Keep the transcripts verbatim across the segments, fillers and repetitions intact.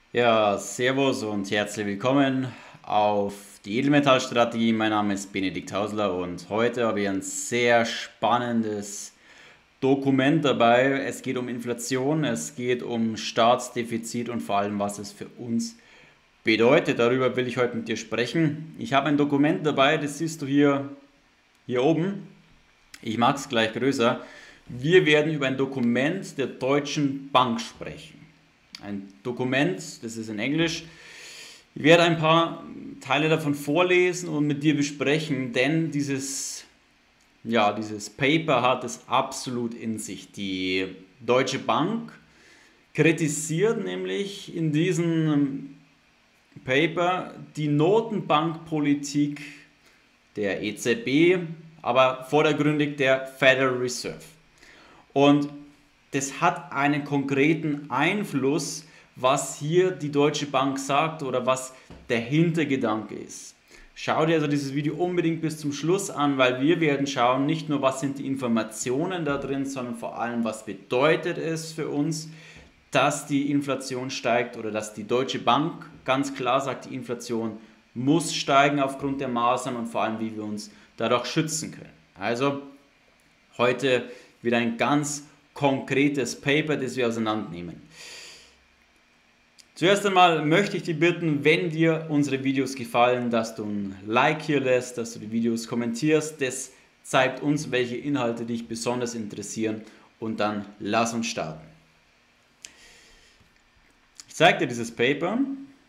Ja, Servus und herzlich willkommen auf die Edelmetallstrategie. Mein Name ist Benedikt Hausler und heute habe ich ein sehr spannendes Dokument dabei. Es geht um Inflation, es geht um Staatsdefizit und vor allem, was es für uns bedeutet. Darüber will ich heute mit dir sprechen. Ich habe ein Dokument dabei, das siehst du hier, hier oben. Ich mache es gleich größer. Wir werden über ein Dokument der Deutschen Bank sprechen. Ein Dokument, das ist in Englisch. Ich werde ein paar Teile davon vorlesen und mit dir besprechen, denn dieses, ja, dieses Paper hat es absolut in sich. Die Deutsche Bank kritisiert nämlich in diesem Paper die Notenbankpolitik der E Z B, aber vordergründig der Federal Reserve. Und das hat einen konkreten Einfluss, was hier die Deutsche Bank sagt oder was der Hintergedanke ist. Schau dir also dieses Video unbedingt bis zum Schluss an, weil wir werden schauen, nicht nur was sind die Informationen da drin, sondern vor allem was bedeutet es für uns, dass die Inflation steigt oder dass die Deutsche Bank ganz klar sagt, die Inflation muss steigen aufgrund der Maßnahmen und vor allem, wie wir uns dadurch schützen können. Also heute wieder ein ganz konkretes Paper, das wir auseinandernehmen. Zuerst einmal möchte ich dich bitten, wenn dir unsere Videos gefallen, dass du ein Like hier lässt, dass du die Videos kommentierst. Das zeigt uns, welche Inhalte dich besonders interessieren und dann lass uns starten. Ich zeige dir dieses Paper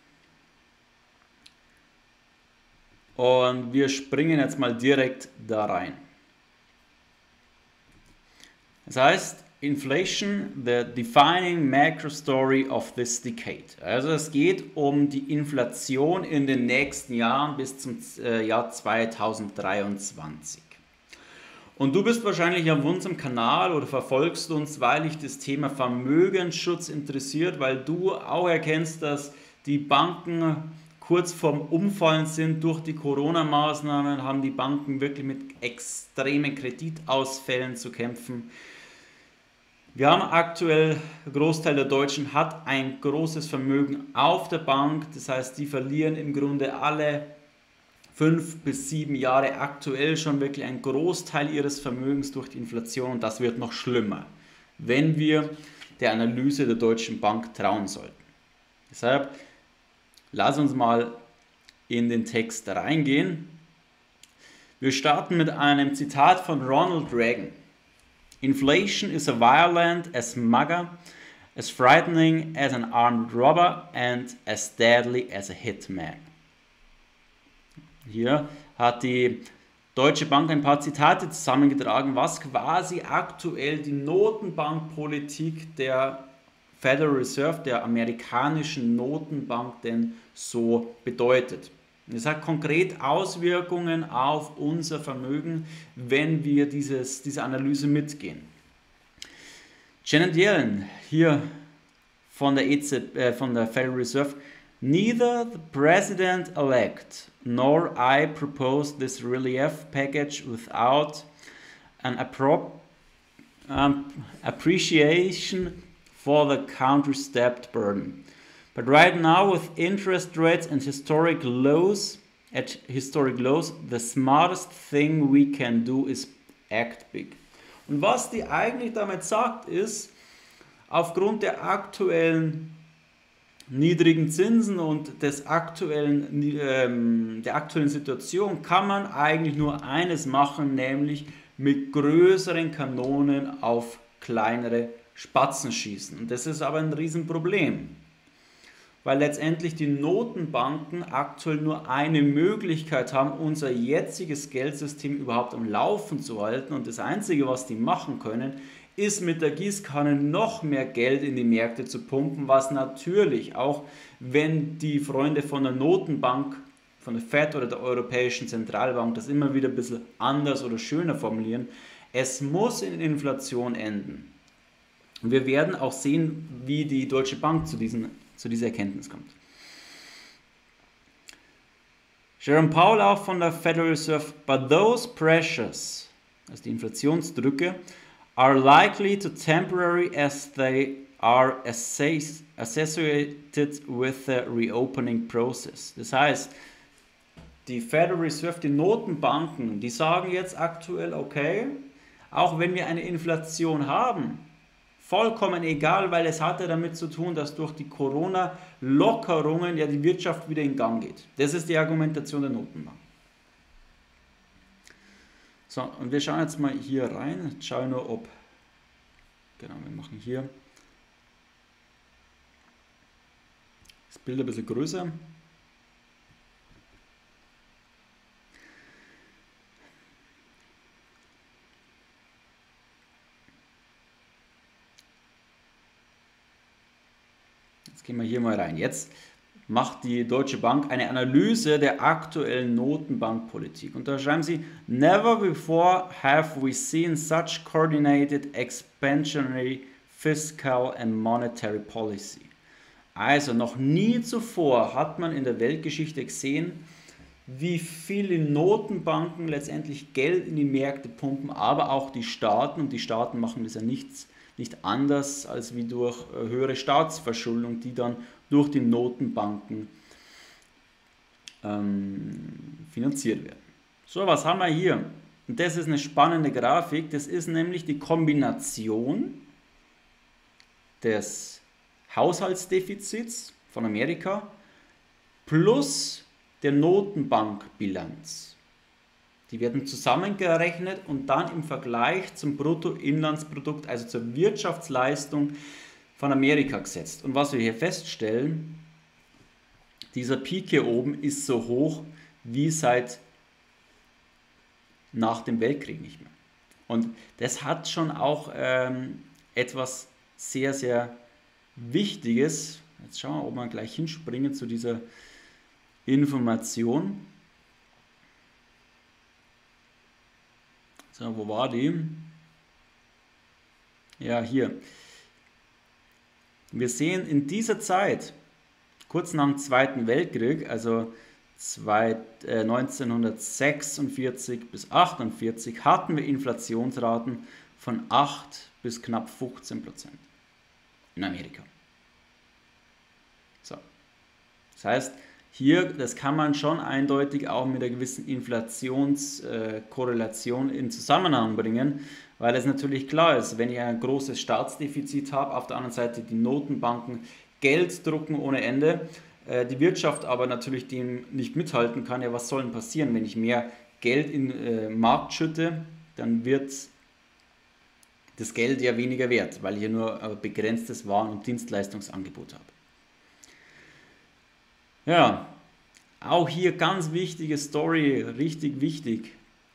und wir springen jetzt mal direkt da rein. Das heißt, Inflation, the defining macro story of this decade. Also es geht um die Inflation in den nächsten Jahren bis zum äh, Jahr zweitausenddreiundzwanzig. Und du bist wahrscheinlich auf unserem Kanal oder verfolgst uns, weil dich das Thema Vermögensschutz interessiert, weil du auch erkennst, dass die Banken kurz vorm Umfallen sind durch die Corona-Maßnahmen, haben die Banken wirklich mit extremen Kreditausfällen zu kämpfen. Wir haben aktuell, der Großteil der Deutschen hat ein großes Vermögen auf der Bank, das heißt, die verlieren im Grunde alle fünf bis sieben Jahre aktuell schon wirklich einen Großteil ihres Vermögens durch die Inflation und das wird noch schlimmer, wenn wir der Analyse der Deutschen Bank trauen sollten. Deshalb lass uns mal in den Text reingehen. Wir starten mit einem Zitat von Ronald Reagan. Inflation is as violent as mugger, as frightening as an armed robber and as deadly as a hitman. Hier hat die Deutsche Bank ein paar Zitate zusammengetragen, was quasi aktuell die Notenbankpolitik der Federal Reserve, der amerikanischen Notenbank, denn so bedeutet. Es hat konkret Auswirkungen auf unser Vermögen, wenn wir dieses, diese Analyse mitgehen. Janet Yellen, hier von der, E Z B, äh, von der Federal Reserve, neither the president-elect nor I propose this relief package without an appro um, appreciation for the country's debt burden. But right now, with interest rates and historic lows, at historic lows, the smartest thing we can do is act big. Und was die eigentlich damit sagt, ist, aufgrund der aktuellen niedrigen Zinsen und des aktuellen, ähm, der aktuellen Situation kann man eigentlich nur eines machen, nämlich mit größeren Kanonen auf kleinere Spatzen schießen. Und das ist aber ein Riesenproblem, weil letztendlich die Notenbanken aktuell nur eine Möglichkeit haben, unser jetziges Geldsystem überhaupt am Laufen zu halten. Und das Einzige, was die machen können, ist mit der Gießkanne noch mehr Geld in die Märkte zu pumpen, was natürlich, auch wenn die Freunde von der Notenbank, von der Fed oder der Europäischen Zentralbank das immer wieder ein bisschen anders oder schöner formulieren, es muss in Inflation enden. Und wir werden auch sehen, wie die Deutsche Bank zu diesen zu dieser Erkenntnis kommt. Jerome Powell auch von der Federal Reserve, but those pressures, also die Inflationsdrücke, are likely to temporary as they are assess associated with the reopening process. Das heißt, die Federal Reserve, die Notenbanken, die sagen jetzt aktuell, okay, auch wenn wir eine Inflation haben, vollkommen egal, weil es hatte damit zu tun, dass durch die Corona-Lockerungen ja die Wirtschaft wieder in Gang geht. Das ist die Argumentation der Notenbank. So, und wir schauen jetzt mal hier rein. Jetzt schauen nur, ob, genau, wir machen hier das Bild ein bisschen größer. Jetzt gehen wir hier mal rein. Jetzt macht die Deutsche Bank eine Analyse der aktuellen Notenbankpolitik. Und da schreiben sie, never before have we seen such coordinated expansionary fiscal and monetary policy. Also noch nie zuvor hat man in der Weltgeschichte gesehen, wie viele Notenbanken letztendlich Geld in die Märkte pumpen, aber auch die Staaten. Und die Staaten machen das ja nichts, nicht anders als wie durch höhere Staatsverschuldung, die dann durch die Notenbanken ähm, finanziert werden. So, was haben wir hier? Und das ist eine spannende Grafik. Das ist nämlich die Kombination des Haushaltsdefizits von Amerika plus der Notenbankbilanz. Die werden zusammengerechnet und dann im Vergleich zum Bruttoinlandsprodukt, also zur Wirtschaftsleistung von Amerika gesetzt. Und was wir hier feststellen, dieser Peak hier oben ist so hoch wie seit nach dem Weltkrieg nicht mehr. Und das hat schon auch ähm, etwas sehr, sehr Wichtiges. Jetzt schauen wir, ob wir gleich hinspringen zu dieser Information. So, wo war die? Ja, hier. Wir sehen in dieser Zeit, kurz nach dem Zweiten Weltkrieg, also neunzehnhundertsechsundvierzig bis achtundvierzig, hatten wir Inflationsraten von acht bis knapp fünfzehn Prozent in Amerika. So. Das heißt, hier, das kann man schon eindeutig auch mit einer gewissen Inflationskorrelation äh, in Zusammenhang bringen, weil es natürlich klar ist, wenn ich ein großes Staatsdefizit habe, auf der anderen Seite die Notenbanken Geld drucken ohne Ende, äh, die Wirtschaft aber natürlich dem nicht mithalten kann, ja, was soll denn passieren, wenn ich mehr Geld in den äh, Markt schütte, dann wird das Geld ja weniger wert, weil ich ja nur ein begrenztes Waren- und Dienstleistungsangebot habe. Ja, auch hier ganz wichtige Story, richtig wichtig.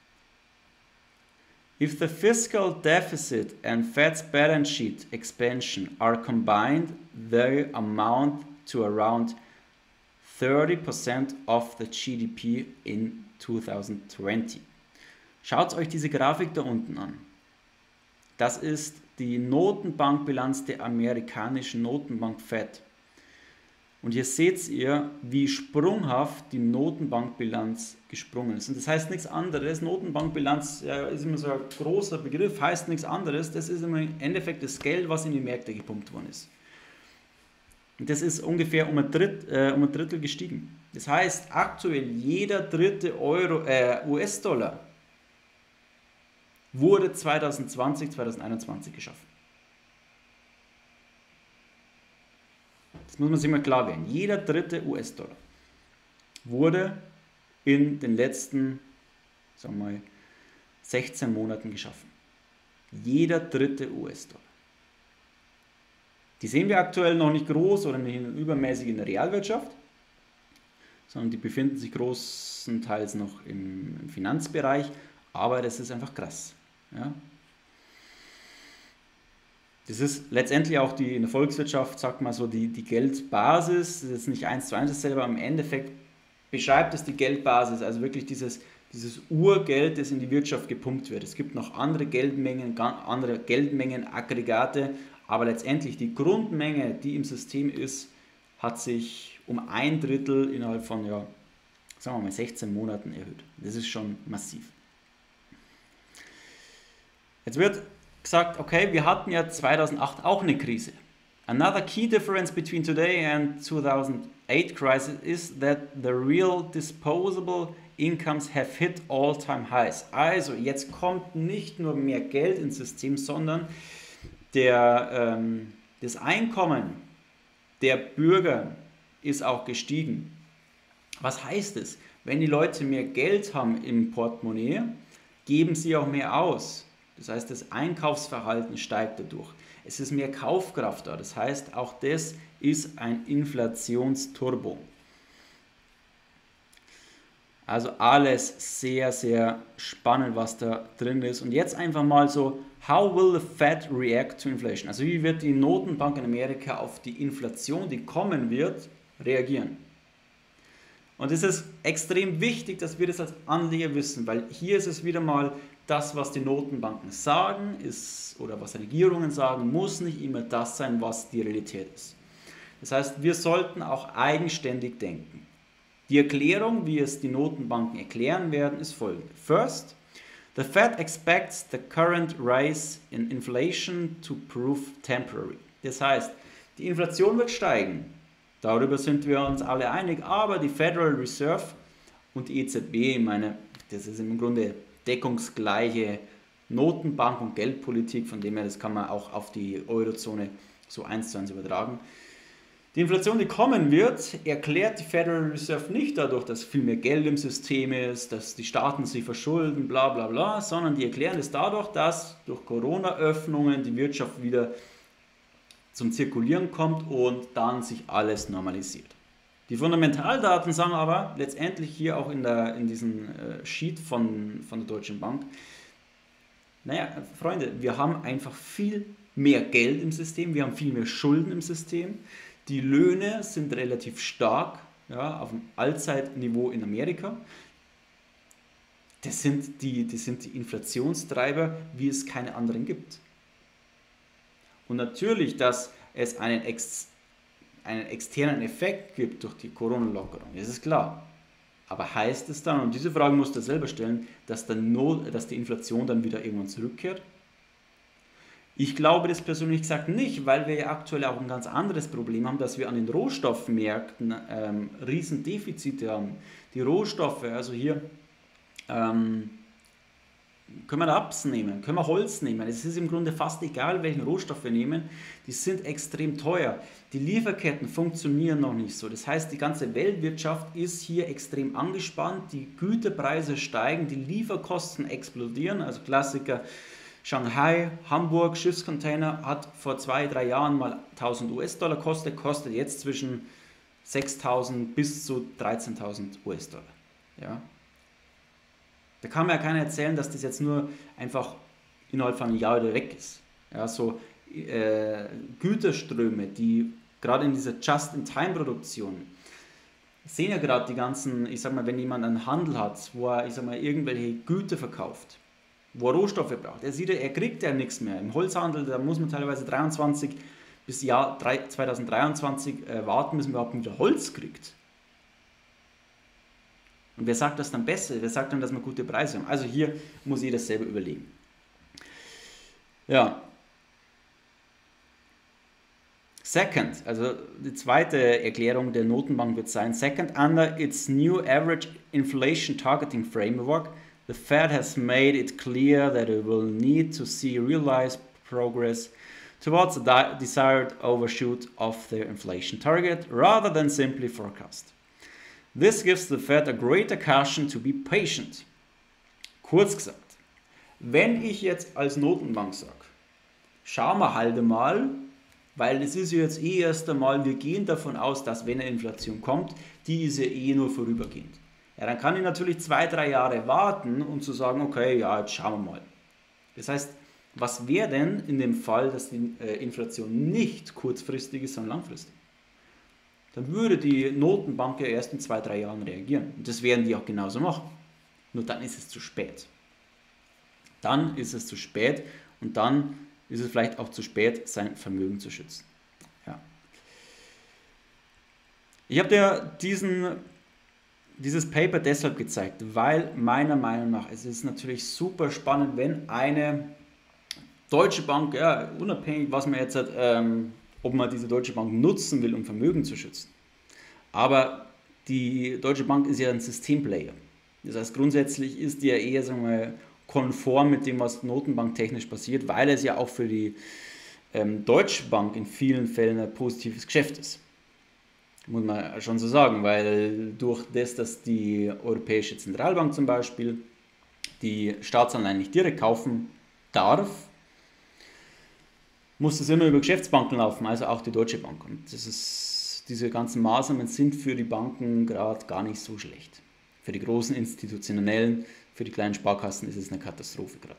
If the fiscal deficit and Fed's balance sheet expansion are combined, they amount to around thirty percent of the G D P in twenty twenty. Schaut euch diese Grafik da unten an. Das ist die Notenbankbilanz der amerikanischen Notenbank Fed. Und hier seht ihr, wie sprunghaft die Notenbankbilanz gesprungen ist. Und das heißt nichts anderes, Notenbankbilanz ja, ist immer so ein großer Begriff, heißt nichts anderes, das ist im Endeffekt das Geld, was in die Märkte gepumpt worden ist. Und das ist ungefähr um ein, Dritt, äh, um ein Drittel gestiegen. Das heißt, aktuell jeder dritte Euro, äh, U S-Dollar wurde zwanzig zwanzig, zwanzig einundzwanzig geschaffen. Das muss man sich mal klar werden. Jeder dritte U S-Dollar wurde in den letzten, sagen wir mal, sechzehn Monaten geschaffen. Jeder dritte U S-Dollar. Die sehen wir aktuell noch nicht groß oder nicht übermäßig in der Realwirtschaft, sondern die befinden sich großenteils noch im, im Finanzbereich, aber das ist einfach krass. Ja? Das ist letztendlich auch die, in der Volkswirtschaft, sagt man so, die, die Geldbasis, das ist jetzt nicht eins zu eins dasselbe, aber im Endeffekt beschreibt es die Geldbasis, also wirklich dieses, dieses Urgeld, das in die Wirtschaft gepumpt wird. Es gibt noch andere Geldmengen, andere Geldmengenaggregate, aber letztendlich die Grundmenge, die im System ist, hat sich um ein Drittel innerhalb von, ja, sagen wir mal, sechzehn Monaten erhöht. Das ist schon massiv. Jetzt wird gesagt, okay, wir hatten ja zweitausendacht auch eine Krise. Another key difference between today and two thousand eight crisis is that the real disposable incomes have hit all-time highs. Also jetzt kommt nicht nur mehr Geld ins System, sondern der, ähm, das Einkommen der Bürger ist auch gestiegen. Was heißt es? Wenn die Leute mehr Geld haben im Portemonnaie, geben sie auch mehr aus. Das heißt, das Einkaufsverhalten steigt dadurch. Es ist mehr Kaufkraft da. Das heißt, auch das ist ein Inflationsturbo. Also alles sehr, sehr spannend, was da drin ist. Und jetzt einfach mal so, how will the Fed react to inflation? Also wie wird die Notenbank in Amerika auf die Inflation, die kommen wird, reagieren? Und es ist extrem wichtig, dass wir das als Anleger wissen, weil hier ist es wieder mal das, was die Notenbanken sagen, ist, oder was Regierungen sagen, muss nicht immer das sein, was die Realität ist. Das heißt, wir sollten auch eigenständig denken. Die Erklärung, wie es die Notenbanken erklären werden, ist folgende. First, the Fed expects the current rise in inflation to prove temporary. Das heißt, die Inflation wird steigen. Darüber sind wir uns alle einig, aber die Federal Reserve und die E Z B, ich meine, das ist im Grunde deckungsgleiche Notenbank und Geldpolitik, von dem her, das kann man auch auf die Eurozone so eins zu eins übertragen. Die Inflation, die kommen wird, erklärt die Federal Reserve nicht dadurch, dass viel mehr Geld im System ist, dass die Staaten sich verschulden, bla bla bla, sondern die erklären es dadurch, dass durch Corona-Öffnungen die Wirtschaft wieder zum Zirkulieren kommt und dann sich alles normalisiert. Die Fundamentaldaten sagen aber letztendlich hier auch in, der, in diesem äh, Sheet von, von der Deutschen Bank, naja, Freunde, wir haben einfach viel mehr Geld im System, wir haben viel mehr Schulden im System, die Löhne sind relativ stark, ja, auf dem Allzeitniveau in Amerika. Das sind, die, das sind die Inflationstreiber, wie es keine anderen gibt. Und natürlich, dass es einen, ex, einen externen Effekt gibt durch die Corona-Lockerung, das ist klar. Aber heißt es dann, und diese Frage musst du selber stellen, dass, dann Not, dass die Inflation dann wieder irgendwann zurückkehrt? Ich glaube das persönlich gesagt nicht, weil wir ja aktuell auch ein ganz anderes Problem haben, dass wir an den Rohstoffmärkten ähm, Riesendefizite haben. Die Rohstoffe, also hier ähm, können wir Raps nehmen, können wir Holz nehmen. Es ist im Grunde fast egal, welchen Rohstoff wir nehmen. Die sind extrem teuer. Die Lieferketten funktionieren noch nicht so. Das heißt, die ganze Weltwirtschaft ist hier extrem angespannt. Die Güterpreise steigen, die Lieferkosten explodieren. Also Klassiker Shanghai, Hamburg, Schiffscontainer hat vor zwei, drei Jahren mal tausend US-Dollar kostet, kostet jetzt zwischen sechstausend bis zu dreizehntausend US-Dollar. Ja. Da kann mir ja keiner erzählen, dass das jetzt nur einfach innerhalb von einem Jahr wieder weg ist. Ja, so äh, Güterströme, die gerade in dieser Just-in-Time-Produktion, sehen ja gerade die ganzen, ich sag mal, wenn jemand einen Handel hat, wo er, ich sag mal, irgendwelche Güter verkauft, wo er Rohstoffe braucht, er sieht, er kriegt ja nichts mehr. Im Holzhandel, da muss man teilweise dreiundzwanzig bis Jahr zweitausenddreiundzwanzig äh, warten, bis man überhaupt wieder Holz kriegt. Und wer sagt das dann besser? Wer sagt dann, dass wir gute Preise haben? Also hier muss jeder selber überlegen. Ja. Second, also die zweite Erklärung der Notenbank wird sein, second, under its new average inflation targeting framework, the Fed has made it clear that it will need to see realized progress towards the desired overshoot of their inflation target rather than simply forecast. This gives the Fed a greater caution to be patient. Kurz gesagt, wenn ich jetzt als Notenbank sage, schauen wir halt mal, weil das ist ja jetzt eh erst einmal, wir gehen davon aus, dass wenn eine Inflation kommt, die ist ja eh nur vorübergehend. Ja, dann kann ich natürlich zwei, drei Jahre warten, um zu sagen, okay, ja, jetzt schauen wir mal. Das heißt, was wäre denn in dem Fall, dass die äh, Inflation nicht kurzfristig ist, sondern langfristig? Dann würde die Notenbank ja erst in zwei, drei Jahren reagieren. Und das werden die auch genauso machen. Nur dann ist es zu spät. Dann ist es zu spät und dann ist es vielleicht auch zu spät, sein Vermögen zu schützen. Ja. Ich habe dir diesen, dieses Paper deshalb gezeigt, weil meiner Meinung nach, es ist natürlich super spannend, wenn eine deutsche Bank, ja, unabhängig, was man jetzt hat, ähm, ob man diese Deutsche Bank nutzen will, um Vermögen zu schützen. Aber die Deutsche Bank ist ja ein Systemplayer. Das heißt, grundsätzlich ist die ja eher, sagen wir mal, konform mit dem, was notenbanktechnisch passiert, weil es ja auch für die ähm, Deutsche Bank in vielen Fällen ein positives Geschäft ist. Muss man schon so sagen, weil durch das, dass die Europäische Zentralbank zum Beispiel die Staatsanleihen nicht direkt kaufen darf, muss das immer über Geschäftsbanken laufen, also auch die Deutsche Bank. Und das ist, diese ganzen Maßnahmen sind für die Banken gerade gar nicht so schlecht. Für die großen institutionellen, für die kleinen Sparkassen ist es eine Katastrophe gerade.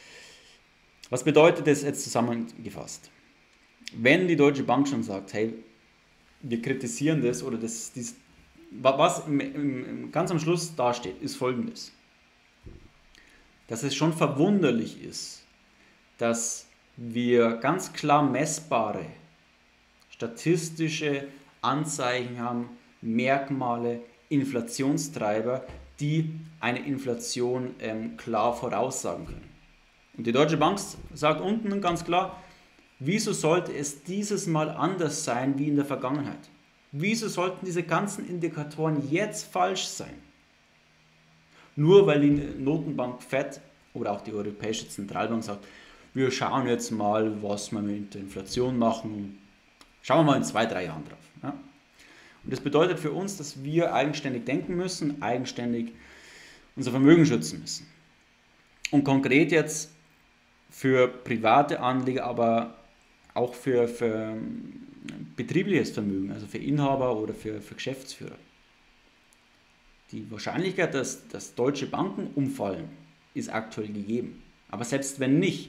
Was bedeutet das jetzt zusammengefasst? Wenn die Deutsche Bank schon sagt, hey, wir kritisieren das oder das, das was im, im, ganz am Schluss dasteht, ist Folgendes. Dass es schon verwunderlich ist, dass wir ganz klar messbare statistische Anzeichen haben, Merkmale, Inflationstreiber, die eine Inflation ähm, klar voraussagen können. Und die Deutsche Bank sagt unten ganz klar, wieso sollte es dieses Mal anders sein wie in der Vergangenheit? Wieso sollten diese ganzen Indikatoren jetzt falsch sein? Nur weil die Notenbank Fed oder auch die Europäische Zentralbank sagt, wir schauen jetzt mal, was wir mit der Inflation machen. Schauen wir mal in zwei, drei Jahren drauf. Ja? Und das bedeutet für uns, dass wir eigenständig denken müssen, eigenständig unser Vermögen schützen müssen. Und konkret jetzt für private Anleger, aber auch für, für betriebliches Vermögen, also für Inhaber oder für, für Geschäftsführer. Die Wahrscheinlichkeit, dass, dass deutsche Banken umfallen, ist aktuell gegeben. Aber selbst wenn nicht,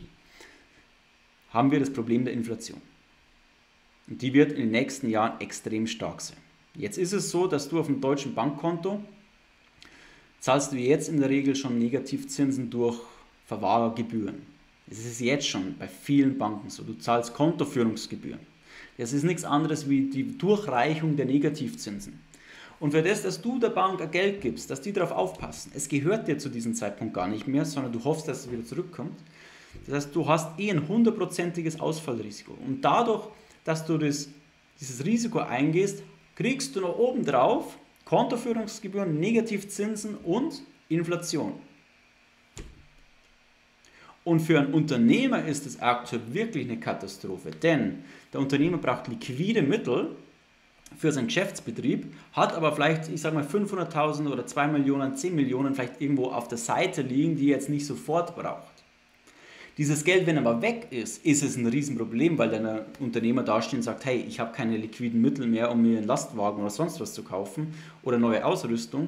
haben wir das Problem der Inflation. Und die wird in den nächsten Jahren extrem stark sein. Jetzt ist es so, dass du auf dem deutschen Bankkonto zahlst du jetzt in der Regel schon Negativzinsen durch Verwahrgebühren. Das ist jetzt schon bei vielen Banken so. Du zahlst Kontoführungsgebühren. Das ist nichts anderes wie die Durchreichung der Negativzinsen. Und für das, dass du der Bank Geld gibst, dass die darauf aufpassen, es gehört dir zu diesem Zeitpunkt gar nicht mehr, sondern du hoffst, dass es wieder zurückkommt. Das heißt, du hast eh ein hundertprozentiges Ausfallrisiko. Und dadurch, dass du das, dieses Risiko eingehst, kriegst du noch obendrauf Kontoführungsgebühren, Negativzinsen und Inflation. Und für einen Unternehmer ist es aktuell wirklich eine Katastrophe, denn der Unternehmer braucht liquide Mittel für seinen Geschäftsbetrieb, hat aber vielleicht, ich sage mal, fünfhunderttausend oder zwei Millionen, zehn Millionen vielleicht irgendwo auf der Seite liegen, die er jetzt nicht sofort braucht. Dieses Geld, wenn aber weg ist, ist es ein Riesenproblem, weil dann ein Unternehmer dasteht und sagt, hey, ich habe keine liquiden Mittel mehr, um mir einen Lastwagen oder sonst was zu kaufen oder neue Ausrüstung.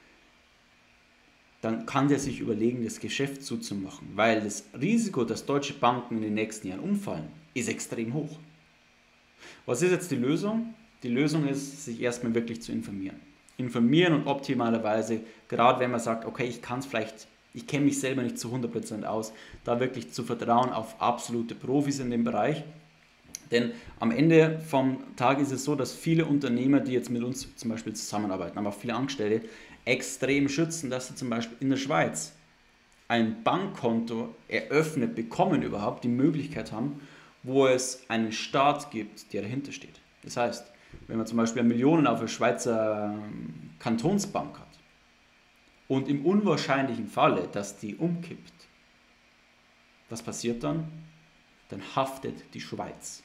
Dann kann der sich überlegen, das Geschäft zuzumachen, weil das Risiko, dass deutsche Banken in den nächsten Jahren umfallen, ist extrem hoch. Was ist jetzt die Lösung? Die Lösung ist, sich erstmal wirklich zu informieren. Informieren und optimalerweise, gerade wenn man sagt, okay, ich kann es vielleicht, ich kenne mich selber nicht zu hundert Prozent aus, da wirklich zu vertrauen auf absolute Profis in dem Bereich. Denn am Ende vom Tag ist es so, dass viele Unternehmer, die jetzt mit uns zum Beispiel zusammenarbeiten, aber auch viele Angestellte, extrem schützen, dass sie zum Beispiel in der Schweiz ein Bankkonto eröffnet bekommen, überhaupt die Möglichkeit haben, wo es einen Staat gibt, der dahinter steht. Das heißt, wenn man zum Beispiel Millionen auf eine Schweizer Kantonsbank hat und im unwahrscheinlichen Falle, dass die umkippt, was passiert dann? Dann haftet die Schweiz.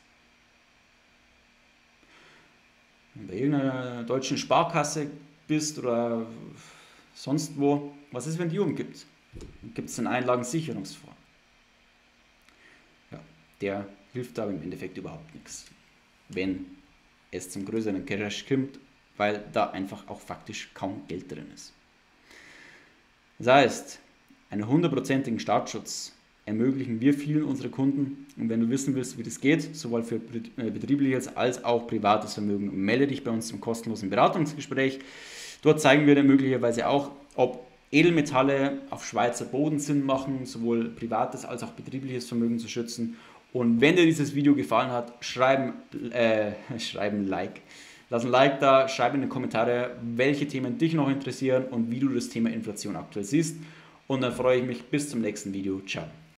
Wenn du bei irgendeiner deutschen Sparkasse bist oder sonst wo, was ist, wenn die umkippt? Dann gibt es einen Einlagensicherungsfonds. Ja, der hilft aber im Endeffekt überhaupt nichts, wenn es zum größeren Crash kommt, weil da einfach auch faktisch kaum Geld drin ist. Das heißt, einen hundertprozentigen Staatsschutz ermöglichen wir vielen unserer Kunden. Und wenn du wissen willst, wie das geht, sowohl für betriebliches als auch privates Vermögen, melde dich bei uns zum kostenlosen Beratungsgespräch. Dort zeigen wir dir möglicherweise auch, ob Edelmetalle auf Schweizer Boden Sinn machen, sowohl privates als auch betriebliches Vermögen zu schützen. Und wenn dir dieses Video gefallen hat, schreiben, äh, schreiben Like. Lass ein Like da, schreib in die Kommentare, welche Themen dich noch interessieren und wie du das Thema Inflation aktuell siehst. Und dann freue ich mich bis zum nächsten Video. Ciao.